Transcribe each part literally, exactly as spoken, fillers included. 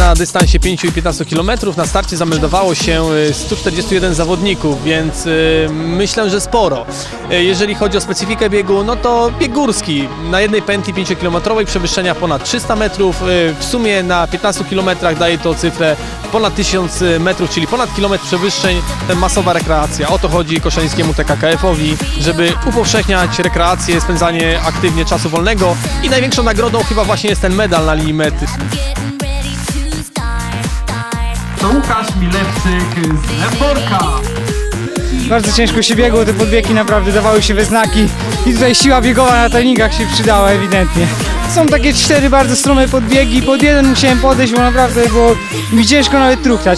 na dystansie pięciu i piętnastu kilometrów. Na starcie zameldowało się sto czterdzieści jeden zawodników, więc myślę, że sporo. Jeżeli chodzi o specyfikę biegu, no to bieg górski. Na jednej pętli pięciokilometrowej przewyższenia ponad trzysta metrów. W sumie na piętnastu kilometrach daje to cyfrę ponad tysiąc metrów, czyli ponad kilometr przewyższeń. Ten masowa rekreacja. O to chodzi koszalińskiemu T K K F-owi, żeby upowszechniać rekreację, spędzanie aktywnie czasu wolnego i największą nagrodą chyba właśnie jest ten medal na linii mety. To Łukasz Milewczyk z Lemborka. Bardzo ciężko się biegło, te podbiegi naprawdę dawały się we znaki i tutaj siła biegowa na treningach się przydała ewidentnie. Są takie cztery bardzo strome podbiegi, pod jeden musiałem podejść, bo naprawdę było mi ciężko nawet truchtać.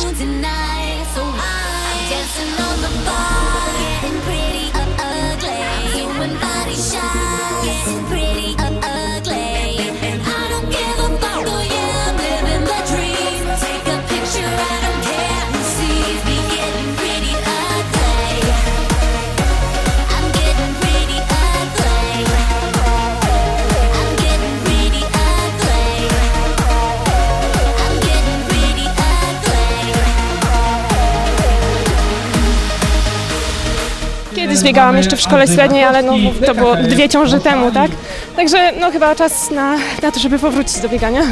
Kiedyś biegałam jeszcze w szkole średniej, ale no, to było dwie ciąże temu, tak? Także no chyba czas na, na to, żeby powrócić do biegania.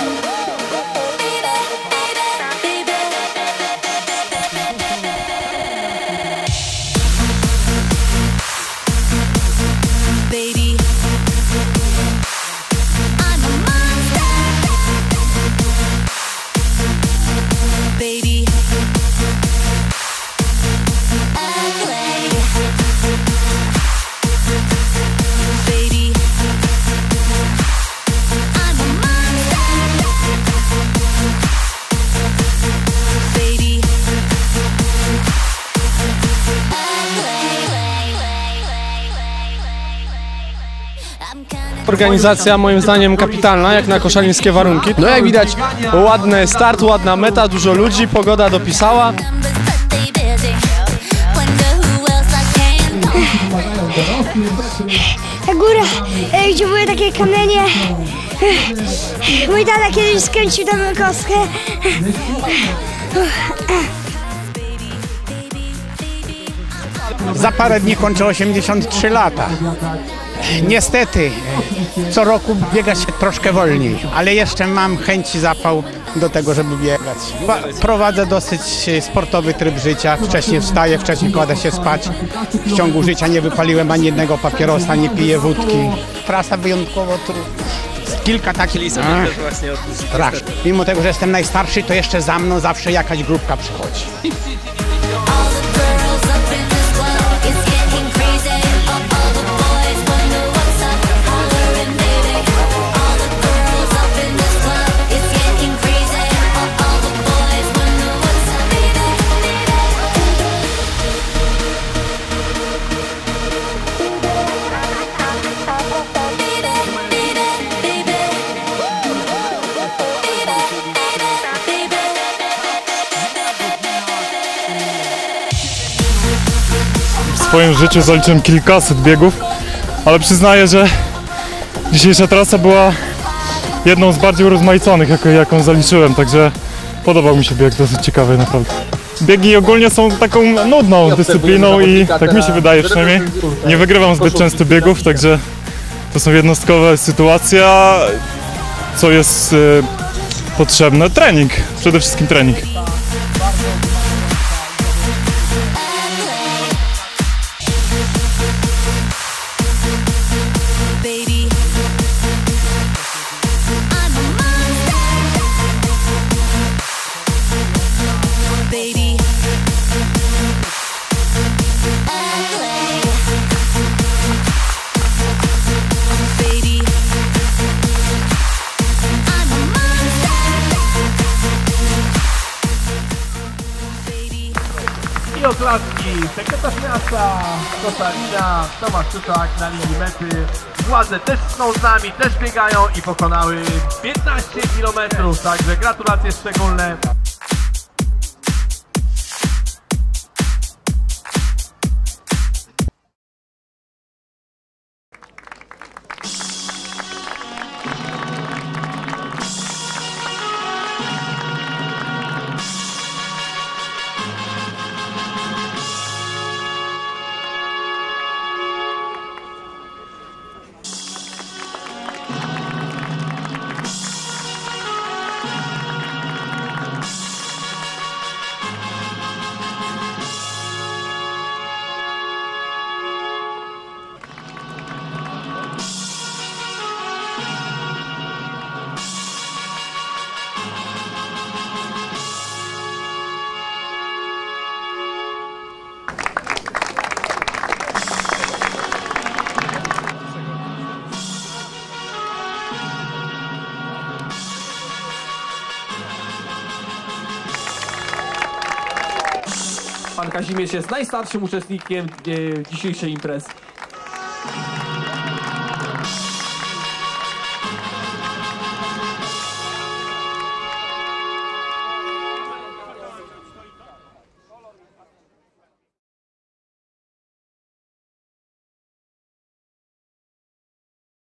Organizacja moim zdaniem kapitalna, jak na koszalińskie warunki. No jak widać, ładny start, ładna meta, dużo ludzi, pogoda dopisała. Ta góra, gdzie były takie kamienie. Mój tata kiedyś skręcił tam kostkę. Za parę dni kończę osiemdziesiąt trzy lata. Niestety, co roku biega się troszkę wolniej, ale jeszcze mam chęć i zapał do tego, żeby biegać. Prowadzę dosyć sportowy tryb życia, wcześniej wstaję, wcześniej kładę się spać. W ciągu życia nie wypaliłem ani jednego papierosa, nie piję wódki. Trasa wyjątkowo trudna. Kilka takich... Ach, mimo tego, że jestem najstarszy, to jeszcze za mną zawsze jakaś grupka przychodzi. W swoim życiu zaliczyłem kilkaset biegów, ale przyznaję, że dzisiejsza trasa była jedną z bardziej urozmaiconych, jaką, jaką zaliczyłem, także podobał mi się bieg, dosyć ciekawy naprawdę. Biegi ogólnie są taką nudną dyscypliną i tak mi się wydaje przynajmniej. Nie wygrywam zbyt często biegów, także to są jednostkowe sytuacje, co jest y, potrzebne. Trening, przede wszystkim trening. I oklaski, sekretarz miasta, Koszalina, Tomasz Czuczak na linii mety. Władze też są z nami, też biegają i pokonały piętnaście kilometrów, także gratulacje szczególne. Pan Kazimierz jest najstarszym uczestnikiem e, dzisiejszej imprezy.